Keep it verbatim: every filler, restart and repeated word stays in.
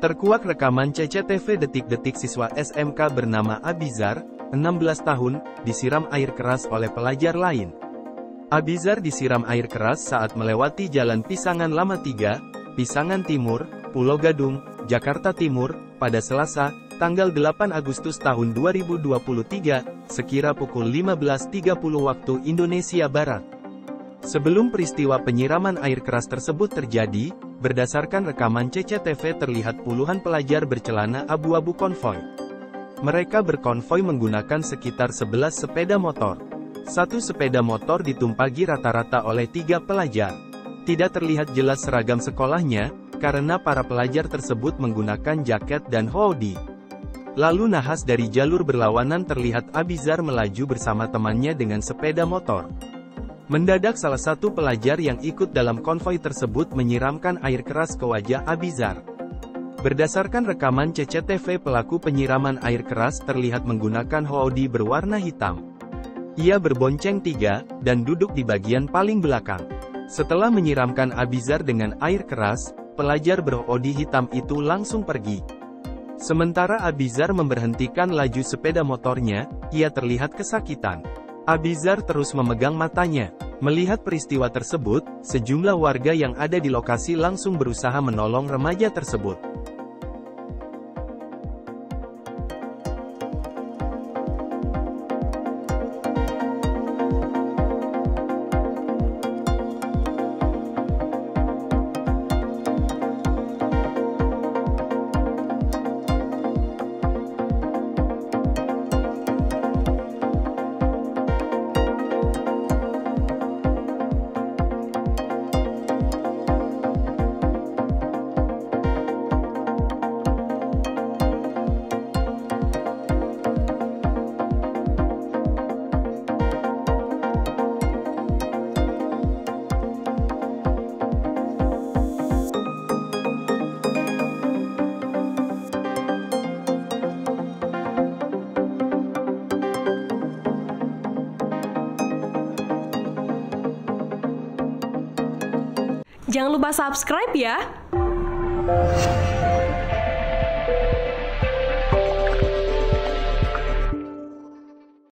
Terkuak rekaman C C T V detik-detik siswa S M K bernama Abizar, enam belas tahun, disiram air keras oleh pelajar lain. Abizar disiram air keras saat melewati Jalan Pisangan Lama tiga, Pisangan Timur, Pulau Gadung, Jakarta Timur, pada Selasa, tanggal delapan Agustus tahun dua ribu dua puluh tiga, sekira pukul lima belas tiga puluh waktu Indonesia Barat. Sebelum peristiwa penyiraman air keras tersebut terjadi, berdasarkan rekaman C C T V terlihat puluhan pelajar bercelana abu-abu konvoi. Mereka berkonvoi menggunakan sekitar sebelas sepeda motor. Satu sepeda motor ditumpagi rata-rata oleh tiga pelajar. Tidak terlihat jelas seragam sekolahnya, karena para pelajar tersebut menggunakan jaket dan hoodie. Lalu nahas dari jalur berlawanan terlihat Abizar melaju bersama temannya dengan sepeda motor. Mendadak salah satu pelajar yang ikut dalam konvoi tersebut menyiramkan air keras ke wajah Abizar. Berdasarkan rekaman C C T V, pelaku penyiraman air keras terlihat menggunakan hoodie berwarna hitam. Ia berbonceng tiga, dan duduk di bagian paling belakang. Setelah menyiramkan Abizar dengan air keras, pelajar berhoodie hitam itu langsung pergi. Sementara Abizar memberhentikan laju sepeda motornya, ia terlihat kesakitan. Abizar terus memegang matanya. Melihat peristiwa tersebut, sejumlah warga yang ada di lokasi langsung berusaha menolong remaja tersebut. Jangan lupa subscribe ya!